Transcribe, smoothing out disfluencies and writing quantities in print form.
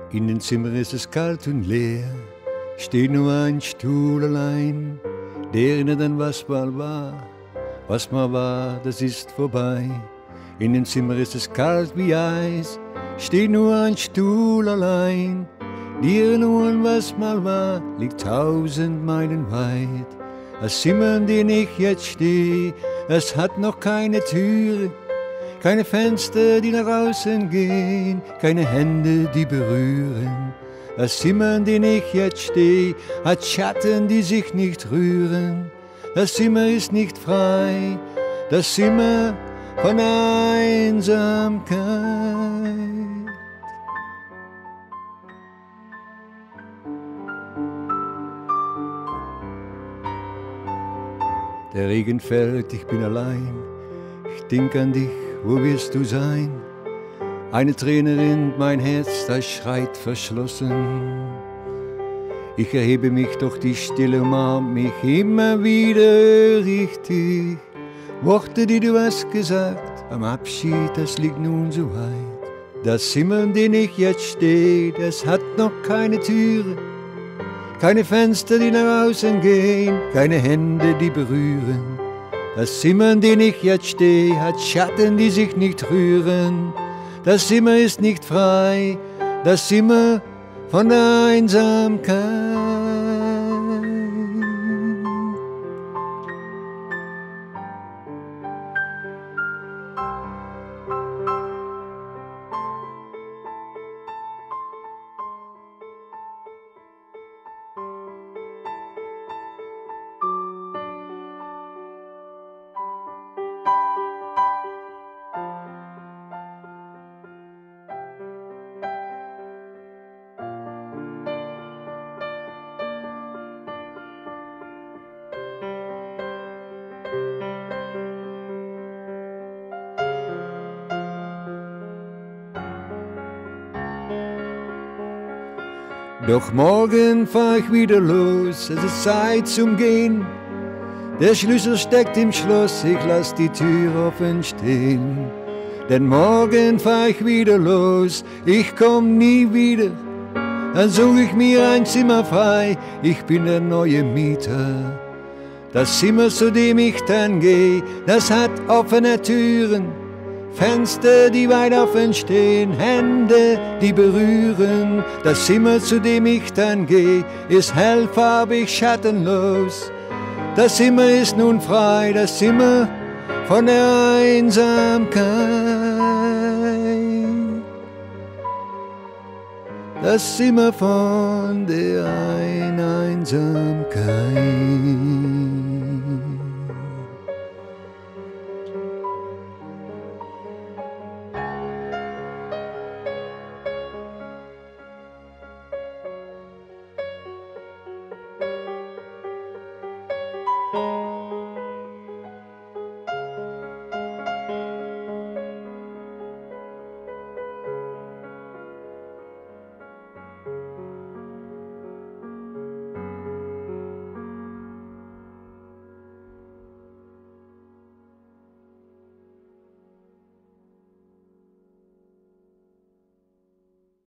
In den Zimmern ist es kalt und leer, steht nur ein Stuhl allein, der erinnert an was mal war. Was mal war, das ist vorbei. In dem Zimmer ist es kalt wie Eis, steht nur ein Stuhl allein. Die Erinnerung, was mal war, liegt 1000 Meilen weit. Das Zimmer, in dem ich jetzt stehe, es hat noch keine Türe, keine Fenster, die nach außen gehen, keine Hände, die berühren. Das Zimmer, in dem ich jetzt stehe, hat Schatten, die sich nicht rühren. Das Zimmer ist nicht frei, das Zimmer von Einsamkeit. Der Regen fällt, ich bin allein, ich denk an dich, wo wirst du sein? Eine Träne rinnt mein Herz, das schreit verschlossen. Ich erhebe mich, doch die Stille umarmt mich immer wieder richtig. Worte, die du hast gesagt, am Abschied, das liegt nun so weit. Das Zimmer, in dem ich jetzt stehe, das hat noch keine Türe, keine Fenster, die nach außen gehen, keine Hände, die berühren. Das Zimmer, in dem ich jetzt stehe, hat Schatten, die sich nicht rühren. Das Zimmer ist nicht frei, das Zimmer von der Einsamkeit. Doch morgen fahr ich wieder los, es ist Zeit zum Gehen. Der Schlüssel steckt im Schloss, ich lass die Tür offen stehen. Denn morgen fahr ich wieder los, ich komm nie wieder. Dann such ich mir ein Zimmer frei, ich bin der neue Mieter. Das Zimmer, zu dem ich dann geh, das hat offene Türen, Fenster, die weit offen stehen, Hände, die berühren. Das Zimmer, zu dem ich dann geh, ist hellfarbig, schattenlos. Das Zimmer ist nun frei, das Zimmer von der Einsamkeit. Das Zimmer von der Einsamkeit.